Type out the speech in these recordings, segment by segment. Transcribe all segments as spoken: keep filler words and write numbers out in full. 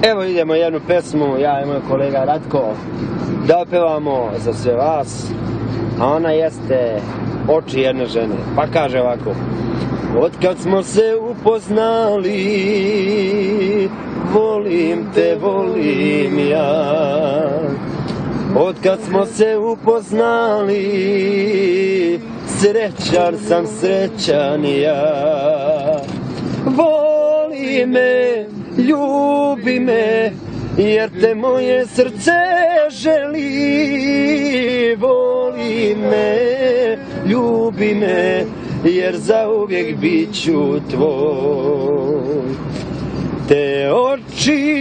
Evo idemo jednu pesmu, ja i moj kolega Ratko, da opevamo za sve vas, a ona jeste Oči jedne žene, pa kaže ovako. Otkad smo se upoznali, volim te, volim ja. Otkad smo se upoznali, srećan sam, srećan ja. Voli me, ljubi me, jer te moje srce želi. Voli me, ljubi me, jer zauvijek bit ću tvoj. Te oči,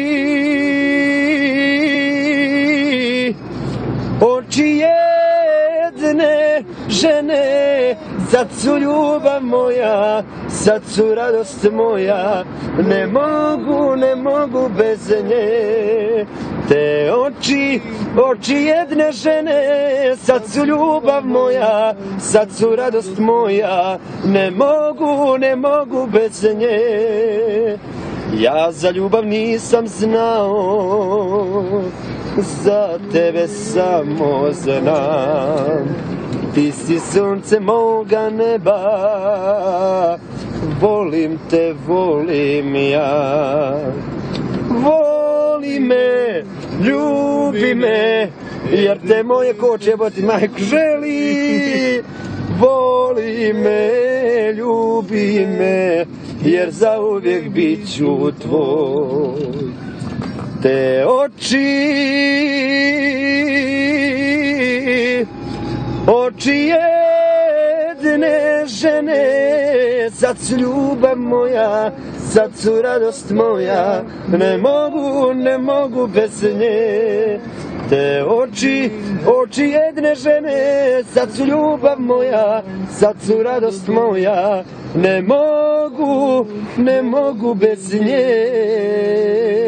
oči jedne žene, sad su ljubav moja, sad su radost moja, ne mogu, ne mogu bez nje. Te oči, oči jedne žene, sad su ljubav moja, sad su radost moja, ne mogu, ne mogu bez nje. Ja za ljubav nisam znao, za tebe samo znam. Ti si sunce moga neba, volim te, volim ja. Voli me, ljubi me, jer te moje koče boti majko želi. Voli me, ljubi me, jer zauvijek bit ću tvoj. Te oči, oči jedne žene, sad su ljubav moja, sad su radost moja, ne mogu, ne mogu bez nje. Te oči, oči jedne žene, sad su ljubav moja, sad su radost moja, ne mogu, ne mogu bez nje.